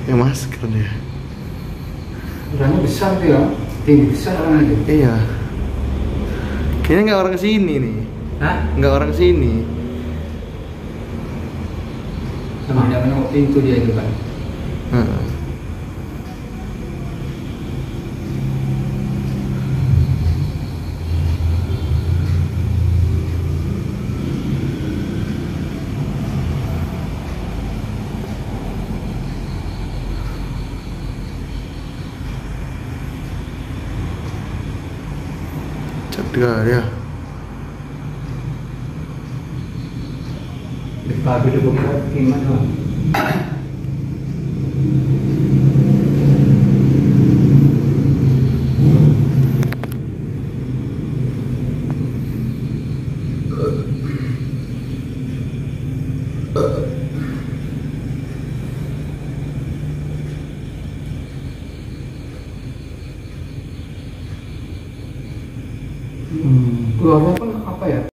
pakai masker dia. Orangnya besar tuh ya, tinggi besar orangnya. Iya. Kayaknya nggak orang sini nih. Hah? Nggak orang sini. Sama tidak menengok pintu dia itu kan. Heeh. Cedera ya. Di pagi itu bukan gimana? Keluarnya pun apa ya?